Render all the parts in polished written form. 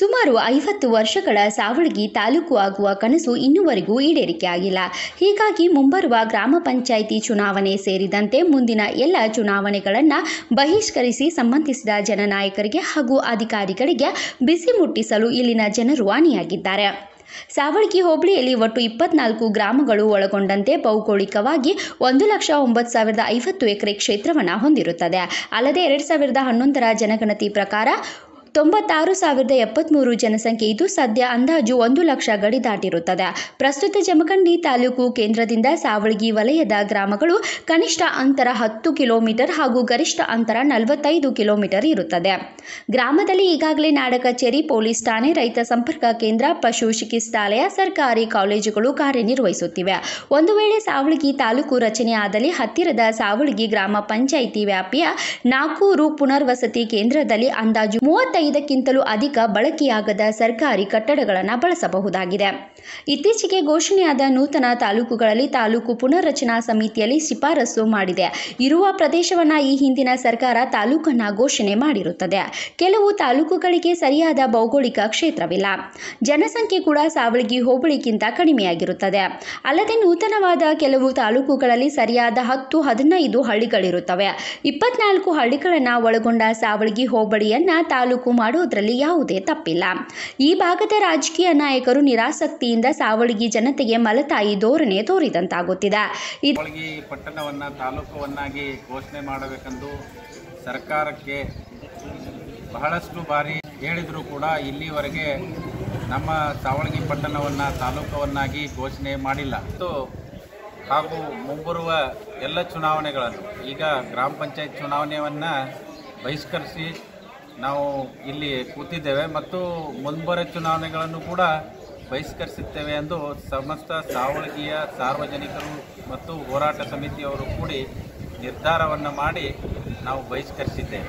ಸುಮಾರು 50 ವರ್ಷಗಳ ಸಾವಳಗಿ ತಾಲೂಕು ಆಗುವ ಕನಸು ಇನ್ನೂವರೆಗೂ ಈಡೇರಿಕೆಯಾಗಿಲ್ಲ. ಹೀಗಾಗಿ ಮುಂಬರುವ ಗ್ರಾಮ ಪಂಚಾಯಿತಿ ಚುನಾವಣೆ ಸೇರಿದಂತೆ ಮುಂದಿನ ಎಲ್ಲ ಚುನಾವಣೆಗಳನ್ನು ಬಹಿಷ್ಕರಿಸಿ ಸಂಬಂಧಿಸಿದ ಜನನಾಯಕರಿಗೆ ಹಾಗೂ ಅಧಿಕಾರಿಗಳಿಗೆ ಬಿಸಿ ಮುಟ್ಟಿಸಲು ಇಲ್ಲಿನ ಜನರು ಅಣಿಯಾಗಿದ್ದಾರೆ. ಸಾವಳಗಿ ಹೋಬಳಿಯಲ್ಲಿ ಒಟ್ಟು 24 ಗ್ರಾಮಗಳು ಒಳಗೊಂಡಂತೆ ಭೌಗೋಳಿಕವಾಗಿ 1,09,050 ಎಕರೆ ಕ್ಷೇತ್ರವನ್ನು ಹೊಂದಿರುತ್ತದೆ. ಅಲ್ಲದೆ 2011ರ ಜನಗಣತಿ ಪ್ರಕಾರ 96,073 ಜನಸಂಖ್ಯೆ ಇದ್ದು ಸದ್ಯ ಅಂದಾಜು 1 ಲಕ್ಷ ಗಡಿ ದಾಟಿರುತ್ತದೆ. ಪ್ರಸ್ತುತ ಜಮಖಂಡಿ ತಾಲೂಕು ಕೇಂದ್ರದಿಂದ ಸಾವಳಗಿ ವಲಯದ ಗ್ರಾಮಗಳು ಕನಿಷ್ಠ ಅಂತರ 10 ಕಿಲೋಮೀಟರ್ ಹಾಗೂ ಗರಿಷ್ಠ ಅಂತರ 45 ಕಿಲೋಮೀಟರ್ ಇರುತ್ತದೆ. ಗ್ರಾಮದಲ್ಲಿ ಈಗಾಗಲೇ ನಾಡ ಕಚೇರಿ, ಪೊಲೀಸ್ ಠಾಣೆ, ರೈತ ಸಂಪರ್ಕ ಕೇಂದ್ರ, ಪಶು ಚಿಕಿತ್ಸಾಲಯ, ಸರ್ಕಾರಿ ಕಾಲೇಜುಗಳು ಕಾರ್ಯನಿರ್ವಹಿಸುತ್ತಿವೆ. ಒಂದು ವೇಳೆ ಸಾವಳಗಿ ತಾಲೂಕು ರಚನೆ ಆದಲ್ಲಿ ಹತ್ತಿರದ ಸಾವಳಗಿ ಗ್ರಾಮ ಪಂಚಾಯಿತಿ ವ್ಯಾಪ್ತಿಯ ನಾಕೂರು ಪುನರ್ವಸತಿ ಕೇಂದ್ರದಲ್ಲಿ ಅಂದಾಜು 35ಕ್ಕಿಂತಲೂ ಅಧಿಕ ಬಳಕೆಯಾಗದ ಸರ್ಕಾರಿ ಕಟ್ಟಡಗಳನ್ನು ಬಳಸಬಹುದಾಗಿದೆ. ಇತ್ತೀಚೆಗೆ ಘೋಷಣೆಯಾದ ನೂತನ ತಾಲೂಕುಗಳಲ್ಲಿ ತಾಲೂಕು ಪುನರ್ರಚನಾ ಸಮಿತಿಯಲ್ಲಿ ಶಿಫಾರಸು ಮಾಡಿದೆ. ಇರುವ ಪ್ರದೇಶವನ್ನು ಈ ಹಿಂದಿನ ಸರ್ಕಾರ ತಾಲೂಕನ್ನು ಘೋಷಣೆ ಮಾಡಿರುತ್ತದೆ. ಕೆಲವು ತಾಲೂಕುಗಳಿಗೆ ಸರಿಯಾದ ಭೌಗೋಳಿಕ ಕ್ಷೇತ್ರವಿಲ್ಲ. ಜನಸಂಖ್ಯೆ ಕೂಡ ಸಾವಳಗಿ ಹೋಬಳಿಗಿಂತ ಕಡಿಮೆಯಾಗಿರುತ್ತದೆ. ಅಲ್ಲದೆ ನೂತನವಾದ ಕೆಲವು ತಾಲೂಕುಗಳಲ್ಲಿ ಸರಿಯಾದ 10-15 ಹಳ್ಳಿಗಳಿರುತ್ತವೆ. 24 ಹಳ್ಳಿಗಳನ್ನು ಒಳಗೊಂಡ ಸಾವಳಗಿ ಹೋಬಳಿಯನ್ನ ತಾಲೂಕು ಮಾಡುವುದರಲ್ಲಿ ಯಾವುದೇ ತಪ್ಪಿಲ್ಲ. ಈ ಭಾಗದ ರಾಜಕೀಯ ನಾಯಕರು ನಿರಾಸಕ್ತಿಯಿಂದ ಸಾವಳಗಿ ಜನತೆಗೆ ಮಲತಾಯಿ ಧೋರಣೆ ತೋರಿದಂತಾಗುತ್ತಿದೆ. ಸಾವಳಗಿ ಪಟ್ಟಣವನ್ನು ತಾಲೂಕವನ್ನಾಗಿ ಘೋಷಣೆ ಮಾಡಬೇಕೆಂದು ಸರ್ಕಾರಕ್ಕೆ ಬಹಳಷ್ಟು ಬಾರಿ ಹೇಳಿದರೂ ಕೂಡ ಇಲ್ಲಿವರೆಗೆ ನಮ್ಮ ಸಾವಳಗಿ ಪಟ್ಟಣವನ್ನು ತಾಲೂಕವನ್ನಾಗಿ ಘೋಷಣೆ ಮಾಡಿಲ್ಲ. ಹಾಗೂ ಮುಂಬರುವ ಎಲ್ಲ ಚುನಾವಣೆಗಳನ್ನು ಈಗ ಗ್ರಾಮ ಪಂಚಾಯತ್ ಚುನಾವಣೆಯನ್ನು ಬಹಿಷ್ಕರಿಸಿ ನಾವು ಇಲ್ಲಿ ಕೂತಿದ್ದೇವೆ ಮತ್ತು ಮುಂಬರುವ ಚುನಾವಣೆಗಳನ್ನು ಕೂಡ ಬಹಿಷ್ಕರಿಸುತ್ತೇವೆ ಎಂದು ಸಮಸ್ತ ಸಾವಳಗಿಯ ಸಾರ್ವಜನಿಕರು ಮತ್ತು ಹೋರಾಟ ಸಮಿತಿಯವರು ಕೂಡಿ ನಿರ್ಧಾರವನ್ನು ಮಾಡಿ ನಾವು ಬಹಿಷ್ಕರಿಸಿದ್ದೇವೆ.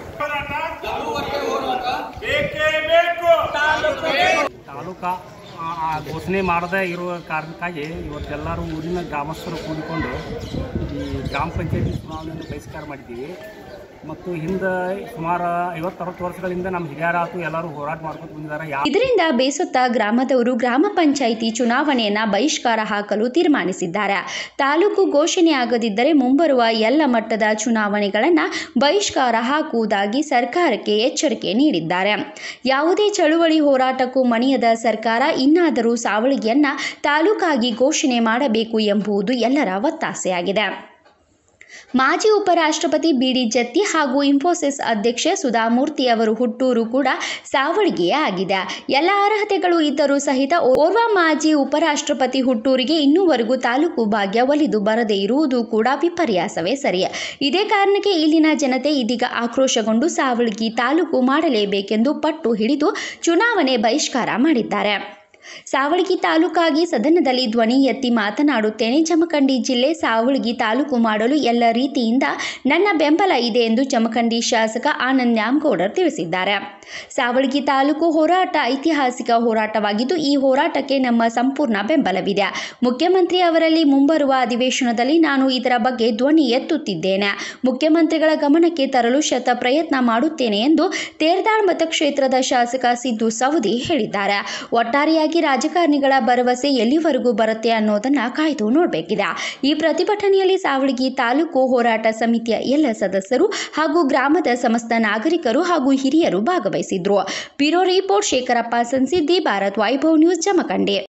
ತಾಲೂಕಾ ಘೋಷಣೆ ಮಾಡದೇ ಇರುವ ಕಾರಣಕ್ಕಾಗಿ ಇವತ್ತೆಲ್ಲರೂ ಊರಿನ ಗ್ರಾಮಸ್ಥರು ಕೂಡಿಕೊಂಡು ಈ ಗ್ರಾಮ ಪಂಚಾಯತಿ ಚುನಾವಣೆಯನ್ನು ಬಹಿಷ್ಕಾರ ಮಾಡಿದ್ದೀವಿ. ಮತ್ತು ಹಿಂದೆ ಸುಮಾರು 50-60 ವರ್ಷಗಳಿಂದ ನಮ್ಮ ಹಿರಿಯರಾತು ಎಲ್ಲರೂ ಹೋರಾಟ ಮಾಡ್ಕೊಂಡು ಬಂದಿದ್ದಾರೆ. ಇದರಿಂದ ಬೇಸತ್ತ ಗ್ರಾಮದವರು ಗ್ರಾಮ ಪಂಚಾಯಿತಿ ಚುನಾವಣೆಯನ್ನ ಬಹಿಷ್ಕಾರ ಹಾಕಲು ತೀರ್ಮಾನಿಸಿದ್ದಾರೆ. ತಾಲೂಕು ಘೋಷಣೆ ಆಗದಿದ್ದರೆ ಮುಂಬರುವ ಎಲ್ಲ ಮಟ್ಟದ ಚುನಾವಣೆಗಳನ್ನು ಬಹಿಷ್ಕಾರ ಹಾಕುವುದಾಗಿ ಸರ್ಕಾರಕ್ಕೆ ಎಚ್ಚರಿಕೆ ನೀಡಿದ್ದಾರೆ. ಯಾವುದೇ ಚಳುವಳಿ ಹೋರಾಟಕ್ಕೂ ಮಣಿಯದ ಸರ್ಕಾರ ಇನ್ನಾದರೂ ಸಾವಳಗಿಯನ್ನ ತಾಲೂಕಾಗಿ ಘೋಷಣೆ ಮಾಡಬೇಕು ಎಂಬುದು ಎಲ್ಲರ ಒತ್ತಾಸೆಯಾಗಿದೆ. ಮಾಜಿ ಉಪರಾಷ್ಟ್ರಪತಿ ಬಿ.ಡಿ. ಜತ್ತಿ ಹಾಗೂ ಇನ್ಫೋಸಿಸ್ ಅಧ್ಯಕ್ಷೆ ಸುಧಾಮೂರ್ತಿ ಅವರು ಹುಟ್ಟೂರು ಕೂಡ ಸಾವಳಗಿಯೇ ಆಗಿದೆ. ಎಲ್ಲ ಅರ್ಹತೆಗಳು ಇದ್ದರೂ ಸಹಿತ ಓರ್ವ ಮಾಜಿ ಉಪರಾಷ್ಟ್ರಪತಿ ಹುಟ್ಟೂರಿಗೆ ಇನ್ನೂವರೆಗೂ ತಾಲೂಕು ಭಾಗ್ಯ ಒಲಿದು ಬರದೇ ಇರುವುದು ಕೂಡ ವಿಪರ್ಯಾಸವೇ ಸರಿ. ಇದೇ ಕಾರಣಕ್ಕೆ ಇಲ್ಲಿನ ಜನತೆ ಇದೀಗ ಆಕ್ರೋಶಗೊಂಡು ಸಾವಳಗಿ ತಾಲೂಕು ಮಾಡಲೇಬೇಕೆಂದು ಪಟ್ಟು ಹಿಡಿದು ಚುನಾವಣೆ ಬಹಿಷ್ಕಾರ ಮಾಡಿದ್ದಾರೆ. ಸಾವಳಗಿ ತಾಲೂಕಾಗಿ ಸದನದಲ್ಲಿ ಧ್ವನಿ ಎತ್ತಿ ಮಾತನಾಡುತ್ತೇನೆ. ಜಮಖಂಡಿ ಜಿಲ್ಲೆ ಸಾವಳಗಿ ತಾಲೂಕು ಮಾಡಲು ಎಲ್ಲ ರೀತಿಯಿಂದ ನನ್ನ ಬೆಂಬಲ ಇದೆ ಎಂದು ಜಮಖಂಡಿ ಶಾಸಕ ಆನಂದ್ ನ್ಯಾಮಗೌಡರ್ ತಿಳಿಸಿದ್ದಾರೆ. ಸಾವಳಗಿ ತಾಲೂಕು ಹೋರಾಟ ಐತಿಹಾಸಿಕ ಹೋರಾಟವಾಗಿದ್ದು ಈ ಹೋರಾಟಕ್ಕೆ ನಮ್ಮ ಸಂಪೂರ್ಣ ಬೆಂಬಲವಿದೆ. ಮುಖ್ಯಮಂತ್ರಿ ಅವರಲ್ಲಿ ಮುಂಬರುವ ಅಧಿವೇಶನದಲ್ಲಿ ನಾನು ಇದರ ಬಗ್ಗೆ ಧ್ವನಿ ಎತ್ತುತ್ತಿದ್ದೇನೆ. ಮುಖ್ಯಮಂತ್ರಿಗಳ ಗಮನಕ್ಕೆ ತರಲು ಶತ ಪ್ರಯತ್ನ ಮಾಡುತ್ತೇನೆ ಎಂದು ತೇರದಾಳ್ ಮತಕ್ಷೇತ್ರದ ಶಾಸಕ ಸಿದ್ದು ಸವದಿ ಹೇಳಿದ್ದಾರೆ. ಒಟ್ಟಾರೆಯಾಗಿ ರಾಜಕಾರಣಿಗಳ ಭರವಸೆ ಎಲ್ಲಿವರೆಗೂ ಬರುತ್ತೆ ಅನ್ನೋದನ್ನ ಕಾಯ್ದು ನೋಡಬೇಕಿದೆ. ಈ ಪ್ರತಿಭಟನೆಯಲ್ಲಿ ಸಾವಳಗಿ ತಾಲೂಕು ಹೋರಾಟ ಸಮಿತಿಯ ಎಲ್ಲ ಸದಸ್ಯರು ಹಾಗೂ ಗ್ರಾಮದ ಸಮಸ್ತ ನಾಗರಿಕರು ಹಾಗೂ ಹಿರಿಯರು ಭಾಗವಹಿಸಿದ್ರು. Bureau report Shekharappa Samsiddi, Bharat Vaibhav news, Jamkhandi.